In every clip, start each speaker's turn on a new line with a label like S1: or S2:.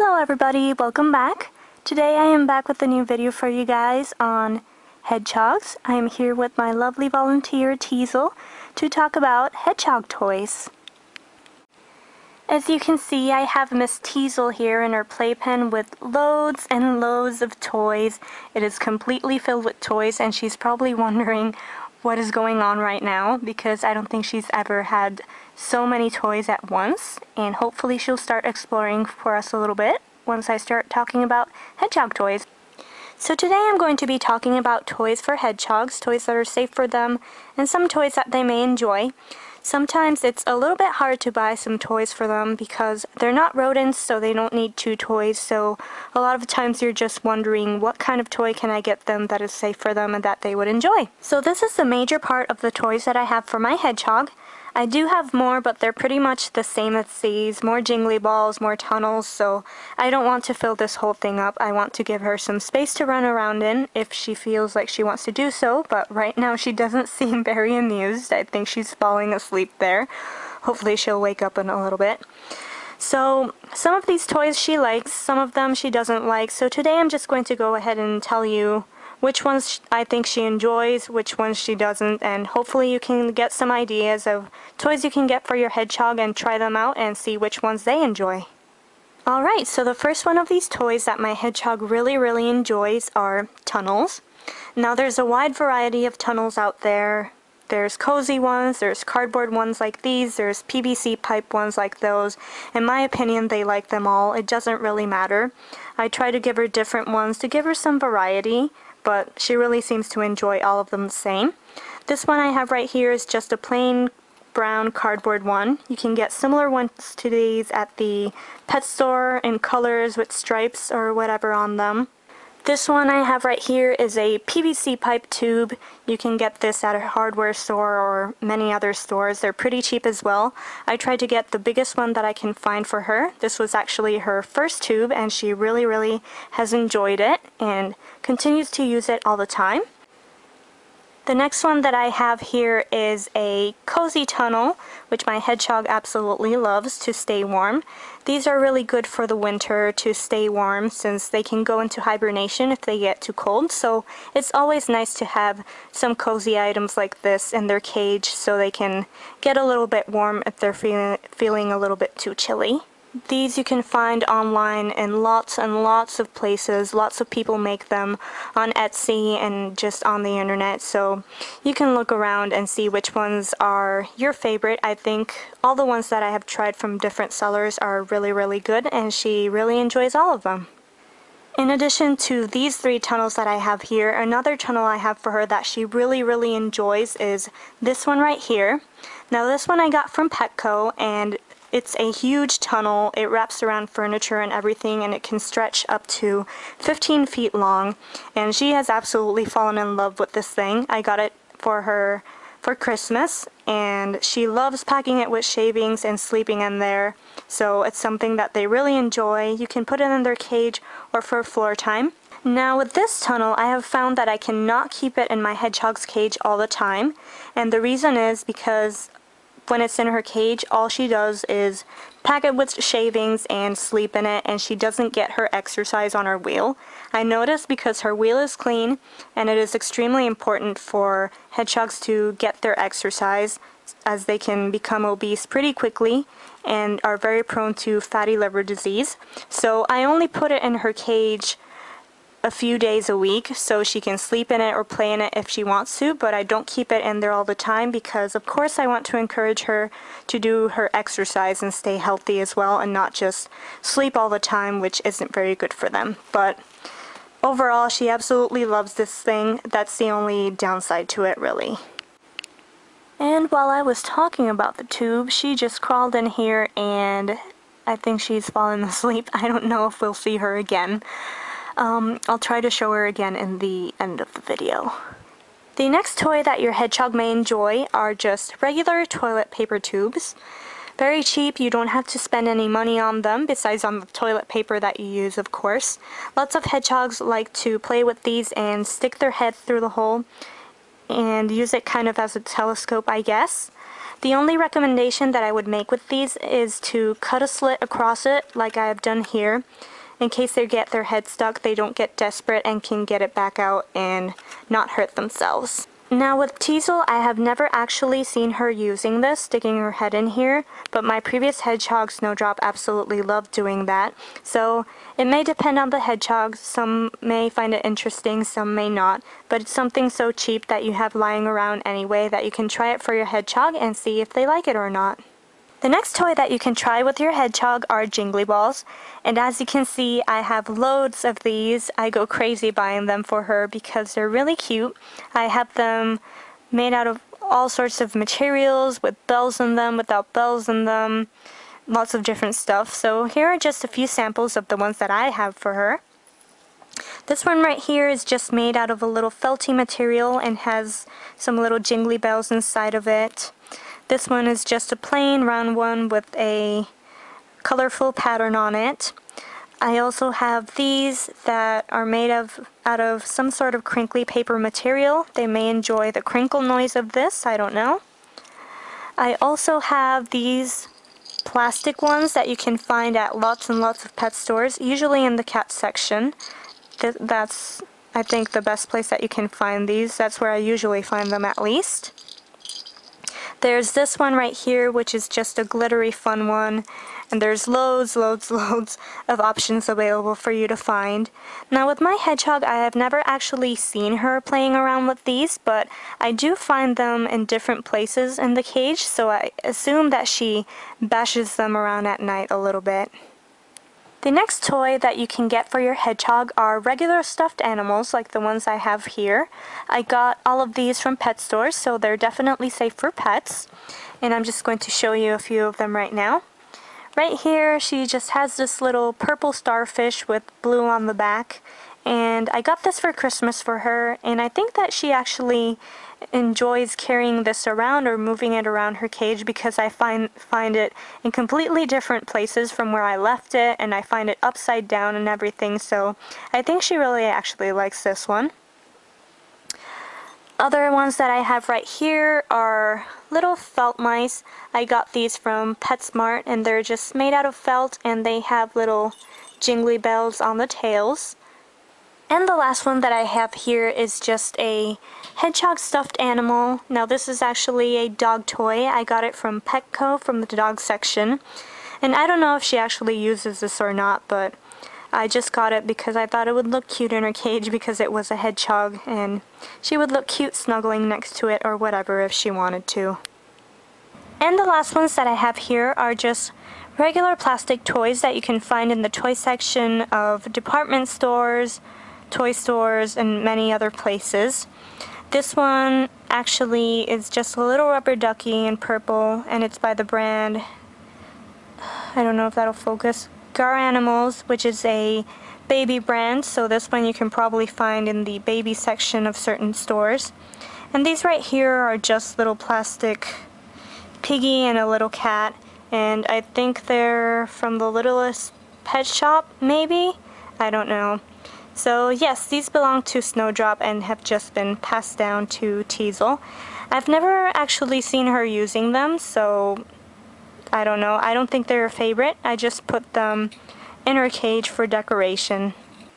S1: Hello everybody, welcome back. Today I am back with a new video for you guys on hedgehogs. I am here with my lovely volunteer Teasel to talk about hedgehog toys. As you can see, I have Miss Teasel here in her playpen with loads and loads of toys. It is completely filled with toys and she's probably wondering what is going on right now because I don't think she's ever had so many toys at once, and hopefully she'll start exploring for us a little bit once I start talking about hedgehog toys. So today I'm going to be talking about toys for hedgehogs, toys that are safe for them, and some toys that they may enjoy. Sometimes it's a little bit hard to buy some toys for them because they're not rodents, so they don't need two toys, so a lot of times you're just wondering what kind of toy can I get them that is safe for them and that they would enjoy. So this is the major part of the toys that I have for my hedgehog. I do have more, but they're pretty much the same as these. More jingly balls, more tunnels, so I don't want to fill this whole thing up. I want to give her some space to run around in if she feels like she wants to do so, but right now she doesn't seem very amused. I think she's falling asleep there. Hopefully she'll wake up in a little bit. So some of these toys she likes, some of them she doesn't like, so today I'm just going to go ahead and tell you which ones I think she enjoys, which ones she doesn't, and hopefully you can get some ideas of toys you can get for your hedgehog and try them out and see which ones they enjoy. Alright, so the first one of these toys that my hedgehog really enjoys are tunnels. Now there's a wide variety of tunnels out there. There's cozy ones, there's cardboard ones like these, there's PVC pipe ones like those. In my opinion, they like them all. It doesn't really matter. I try to give her different ones to give her some variety, but she really seems to enjoy all of them the same. This one I have right here is just a plain brown cardboard one. You can get similar ones to these at the pet store in colors with stripes or whatever on them. This one I have right here is a PVC pipe tube. You can get this at a hardware store or many other stores. They're pretty cheap as well. I tried to get the biggest one that I can find for her. This was actually her first tube and she really has enjoyed it and continues to use it all the time. The next one that I have here is a cozy tunnel, which my hedgehog absolutely loves to stay warm. These are really good for the winter to stay warm since they can go into hibernation if they get too cold, so it's always nice to have some cozy items like this in their cage so they can get a little bit warm if they're feeling a little bit too chilly. These you can find online in lots and lots of places. Lots of people make them on Etsy and just on the internet, so you can look around and see which ones are your favorite. I think all the ones that I have tried from different sellers are really good, and she really enjoys all of them. In addition to these three tunnels that I have here, another tunnel I have for her that she really enjoys is this one right here. Now this one I got from Petco, and it's a huge tunnel. It wraps around furniture and everything, and it can stretch up to 15 feet long, and she has absolutely fallen in love with this thing. I got it for her for Christmas, and she loves packing it with shavings and sleeping in there, so it's something that they really enjoy. You can put it in their cage or for floor time. Now with this tunnel, I have found that I cannot keep it in my hedgehog's cage all the time, and the reason is because when it's in her cage, all she does is pack it with shavings and sleep in it, and she doesn't get her exercise on her wheel. I noticed because her wheel is clean, and it is extremely important for hedgehogs to get their exercise, as they can become obese pretty quickly and are very prone to fatty liver disease. So I only put it in her cage a few days a week so she can sleep in it or play in it if she wants to, but I don't keep it in there all the time because of course I want to encourage her to do her exercise and stay healthy as well and not just sleep all the time, which isn't very good for them. But overall she absolutely loves this thing. That's the only downside to it really. And while I was talking about the tube, she just crawled in here and I think she's fallen asleep. I don't know if we'll see her again. I'll try to show her again in the end of the video. The next toy that your hedgehog may enjoy are just regular toilet paper tubes. Very cheap, you don't have to spend any money on them besides on the toilet paper that you use, of course. Lots of hedgehogs like to play with these and stick their head through the hole and use it kind of as a telescope, I guess. The only recommendation that I would make with these is to cut a slit across it like I have done here. In case they get their head stuck, they don't get desperate and can get it back out and not hurt themselves. Now with Teasel, I have never actually seen her using this, sticking her head in here, but my previous hedgehog, Snowdrop, absolutely loved doing that. So it may depend on the hedgehog. Some may find it interesting, some may not, but it's something so cheap that you have lying around anyway that you can try it for your hedgehog and see if they like it or not. The next toy that you can try with your hedgehog are Jingly Balls, and as you can see, I have loads of these. I go crazy buying them for her because they're really cute. I have them made out of all sorts of materials, with bells in them, without bells in them, lots of different stuff. So here are just a few samples of the ones that I have for her. This one right here is just made out of a little felty material and has some little jingly bells inside of it. This one is just a plain round one with a colorful pattern on it. I also have these that are made out of some sort of crinkly paper material. They may enjoy the crinkle noise of this, I don't know. I also have these plastic ones that you can find at lots and lots of pet stores, usually in the cat section. That's, I think, the best place that you can find these. That's where I usually find them, at least. There's this one right here, which is just a glittery fun one, and there's loads of options available for you to find. Now with my hedgehog, I have never actually seen her playing around with these, but I do find them in different places in the cage, so I assume that she bashes them around at night a little bit. The next toy that you can get for your hedgehog are regular stuffed animals like the ones I have here. I got all of these from pet stores, so they're definitely safe for pets. And I'm just going to show you a few of them right now. Right here, she just has this little purple starfish with blue on the back. And I got this for Christmas for her, and I think that she actually enjoys carrying this around or moving it around her cage because I find it in completely different places from where I left it, and I find it upside down and everything, so I think she really actually likes this one. Other ones that I have right here are little felt mice. I got these from PetSmart, and they're just made out of felt, and they have little jingly bells on the tails. And the last one that I have here is just a hedgehog stuffed animal. Now this is actually a dog toy. I got it from Petco from the dog section. And I don't know if she actually uses this or not, but I just got it because I thought it would look cute in her cage because it was a hedgehog, and she would look cute snuggling next to it or whatever if she wanted to. And the last ones that I have here are just regular plastic toys that you can find in the toy section of department stores, toy stores, and many other places. This one actually is just a little rubber ducky in purple, and it's by the brand, I don't know if that'll focus, Garanimals, which is a baby brand, so this one you can probably find in the baby section of certain stores. And these right here are just little plastic piggy and a little cat, and I think they're from the Littlest Pet Shop, maybe? I don't know. So yes, these belong to Snowdrop and have just been passed down to Teasel. I've never actually seen her using them, so I don't know. I don't think they're a favorite. I just put them in her cage for decoration.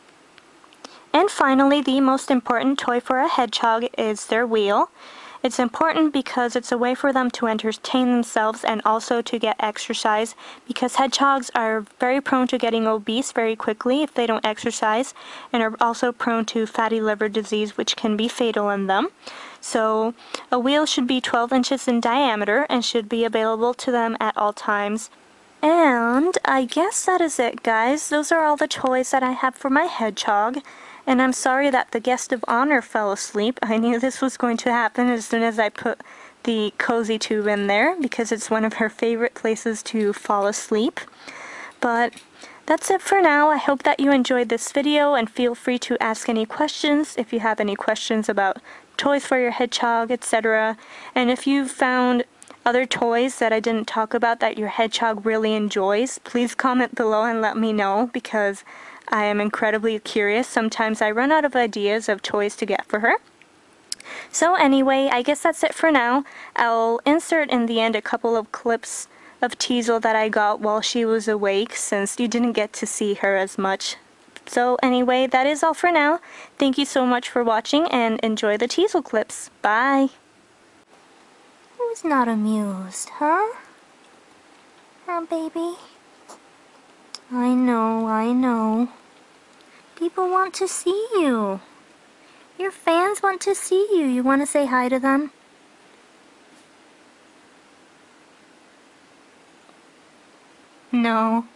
S1: And finally, the most important toy for a hedgehog is their wheel. It's important because it's a way for them to entertain themselves and also to get exercise, because hedgehogs are very prone to getting obese very quickly if they don't exercise, and are also prone to fatty liver disease, which can be fatal in them. So a wheel should be 12 inches in diameter and should be available to them at all times. And I guess that is it, guys. Those are all the toys that I have for my hedgehog. And I'm sorry that the guest of honor fell asleep. I knew this was going to happen as soon as I put the cozy tube in there, because it's one of her favorite places to fall asleep. But that's it for now. I hope that you enjoyed this video, and feel free to ask any questions if you have any questions about toys for your hedgehog, etc. And if you've found other toys that I didn't talk about that your hedgehog really enjoys, please comment below and let me know, because I am incredibly curious. Sometimes I run out of ideas of toys to get for her. So anyway, I guess that's it for now. I'll insert in the end a couple of clips of Teasel that I got while she was awake, since you didn't get to see her as much. So anyway, that is all for now. Thank you so much for watching and enjoy the Teasel clips. Bye! Who's not amused, huh? Huh, baby? I know. People want to see you. Your fans want to see you. You want to say hi to them? No.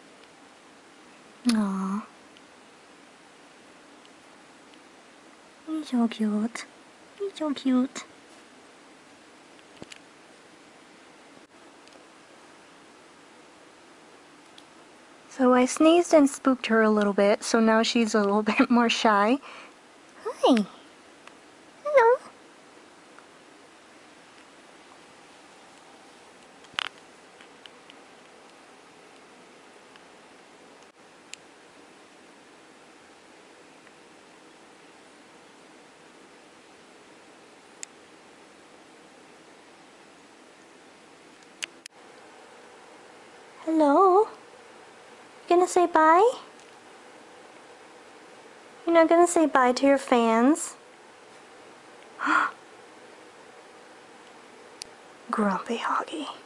S1: Aww. He's so cute. He's so cute. So I sneezed and spooked her a little bit, so now she's a little bit more shy. Hi. Hello. Hello? You gonna say bye? You're not gonna say bye to your fans? Grumpy Hoggy.